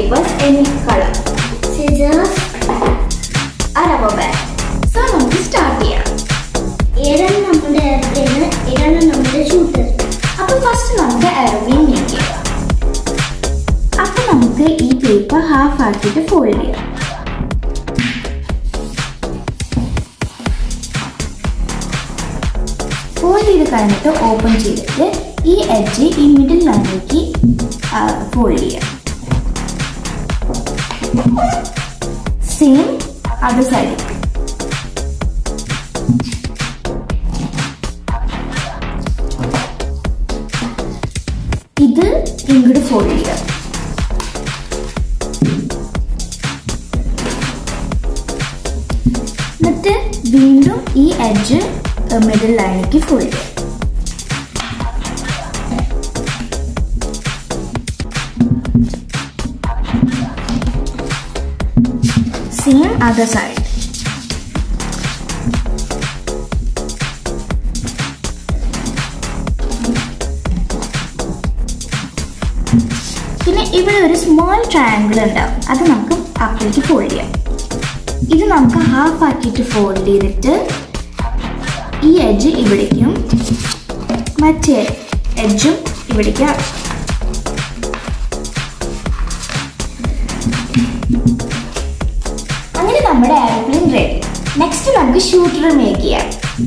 papers, any color. Scissors, a rubber band. So now we start here. Here is our airplane, here is our shooter. Now first we make aeroplane make it. Now we this paper half ആക്കിയിട്ട് fold ചെയ്യാം. Fold ചെയ്ത് കഴിഞ്ഞിട്ട് open ചെയ്തിട്ട് ഈ edge ഈ middle ലാലേക്ക് fold ചെയ്യാം. Same other side. ഇത് ഇങ്ങോട്ട് fold ചെയ്യാം. എന്നിട്ട് വീണ്ടും ഈ edge middle ലാലേക്ക് fold ചെയ്യാം. Same other side. പിന്നെ ഇവിടെ ഒരു സ്മോൾ ട്രയാങ്കിൾ ഉണ്ടാവും. അത് നമുക്ക് അപ്പുറത്തേക്ക് ഫോൾഡ് ചെയ്യാം. ഇത് നമുക്ക് ഹാഫ് ആക്കിയിട്ട് ഫോൾഡ് ചെയ്തിട്ട് ഈ എഡ്ജ് ഇവിടേക്കും മറ്റേ എഡ്ജും ഇവിടേക്കും ആക്കും. അങ്ങനെ നമ്മുടെ എയർപ്ലെയിൻ റെഡി. നെക്സ്റ്റ് നമുക്ക് ഷൂട്ടർ മേക്ക് ചെയ്യാം.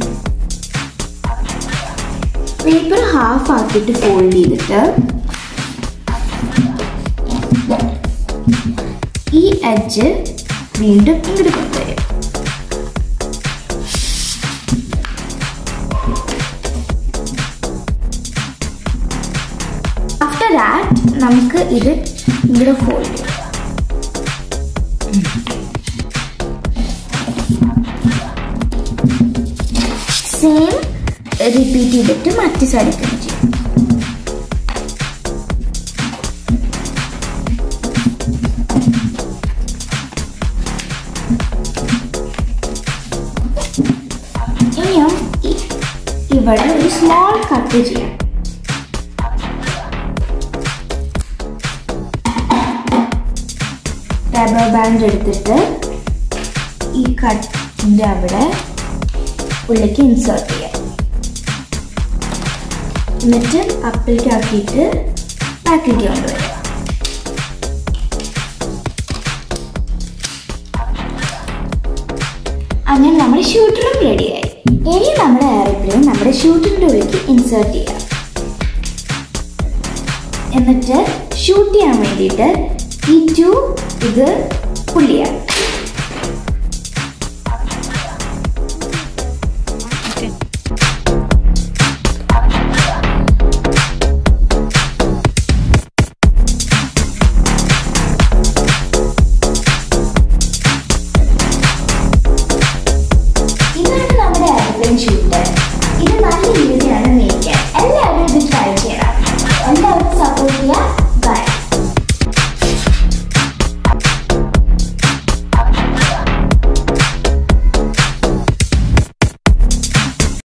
പേപ്പർ ഹാഫ് ആക്കിയിട്ട് ഫോൾഡ് ചെയ്തിട്ട് ഈ എഡ്ജ് വീണ്ടും ഇങ്ങോട്ട് കൊണ്ടുവരും. ആഫ്റ്റർ ദാറ്റ് നമുക്ക് ഇത് ഇങ്ങോട്ട് ഫോൾഡ് ചെയ്യാം. സെയിം റിപ്പീറ്റ് ചെയ്തിട്ട് മറ്റു സൈഡിൽ ചെയ്യും. ഇനിയും ഇവിടെ ഒരു സ്മോൾ കട്ട് ചെയ്യാം. റബ്ബർ ബാൻഡ് എടുത്തിട്ട് ഈ കട്ടിന്റെ അവിടെ ഉള്ളിലേക്ക് ഇൻസേർട്ട് ചെയ്യാം. എന്നിട്ട് അപ്പിലേക്ക് ആക്കിയിട്ട് ബാക്കിലേക്ക് കൊണ്ടുവരാം. അങ്ങനെ നമ്മുടെ ഷൂട്ടറും റെഡിയായി. ഇനി നമ്മുടെ എയർപ്ലെയിൻ നമ്മുടെ ഷൂട്ടറിന്റെ ഉള്ളിലേക്ക് ഇൻസേർട്ട് ചെയ്യാം. എന്നിട്ട് ഷൂട്ട് ചെയ്യാൻ വേണ്ടിയിട്ട് ഈ ഇത് പുള്ളി ചെയ്യാം.